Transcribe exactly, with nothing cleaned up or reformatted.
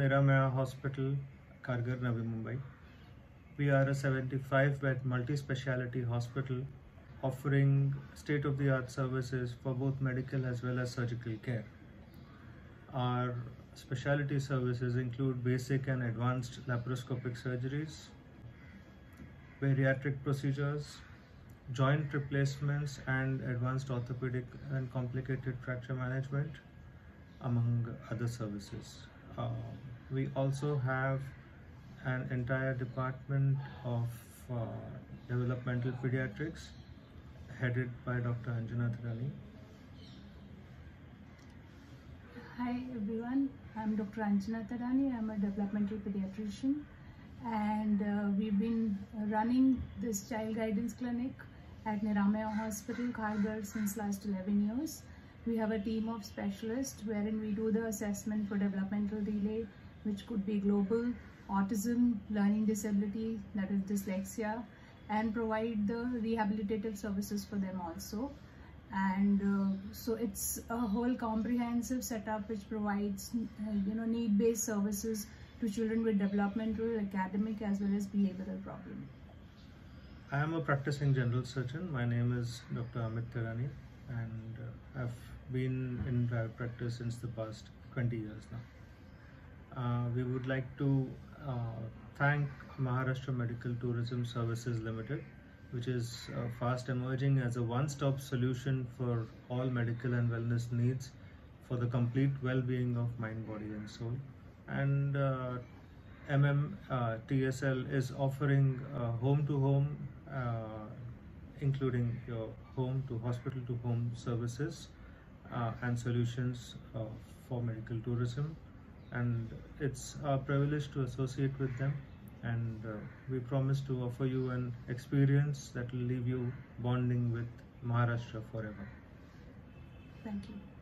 Niramaya Hospital, Kargar, Navi Mumbai. We are a seventy-five bed multi-speciality hospital offering state-of-the-art services for both medical as well as surgical care. Our specialty services include basic and advanced laparoscopic surgeries, bariatric procedures, joint replacements, and advanced orthopedic and complicated fracture management, among other services. Uh, we also have an entire department of uh, developmental pediatrics headed by Doctor Anjana Thadani. Hi everyone, I'm Doctor Anjana Thadani. I'm a developmental pediatrician, and uh, we've been running this child guidance clinic at Niramaya Hospital, Kargar, since last eleven years. We have a team of specialists wherein we do the assessment for developmental delay, which could be global, autism, learning disability, that is dyslexia, and provide the rehabilitative services for them also. And uh, so it's a whole comprehensive setup which provides uh, you know need-based services to children with developmental, academic as well as behavioral problems. I am a practicing general surgeon. My name is Doctor Amit Thadani, and uh, I've been in private practice since the past twenty years now. Uh, we would like to uh, thank Maharashtra Medical Tourism Services Limited, which is uh, fast emerging as a one-stop solution for all medical and wellness needs for the complete well-being of mind, body and soul. And uh, M M uh, T S L is offering uh, home-to-home, uh, including your home to hospital to home services uh, and solutions uh, for medical tourism. And it's our privilege to associate with them, and uh, we promise to offer you an experience that will leave you bonding with Maharashtra forever. Thank you.